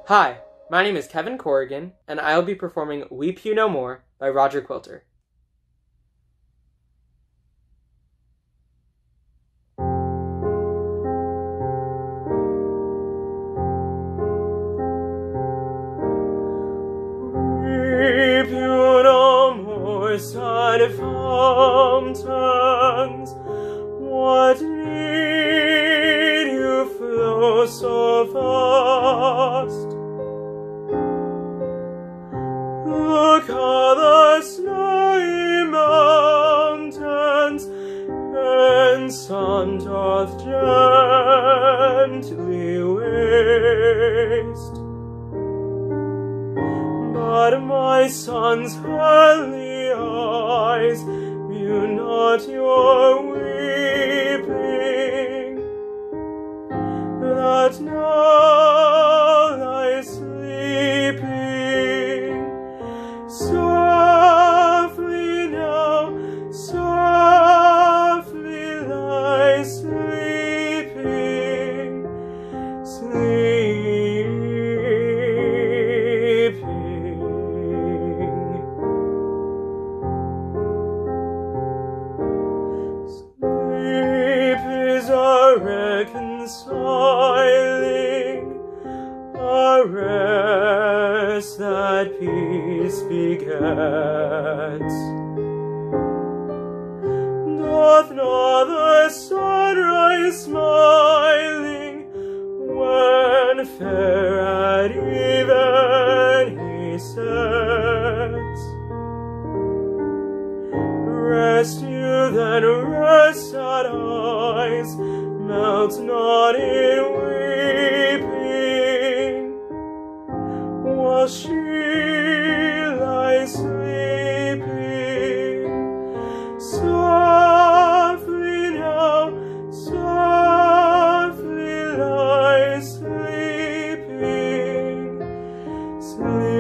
Hi, my name is Kevin Corrigan, and I will be performing Weep You No More by Roger Quilter. Weep you no more, sad fountains, what need you flow so fast? Look how the snowy mountains and sun doth gently waste. But my son's heavenly eyes view not your weeping, that now lie sleeping. Softly now, softly lie sleeping, sleeping. Sleep is a reconciling, a rest that peace begets. Doth not the sunrise smiling, when fair at even he sets? Rest you then, rest sad eyes, melt not in weeping, while she lies sleeping. Softly now, softly lies sleeping, sleeping.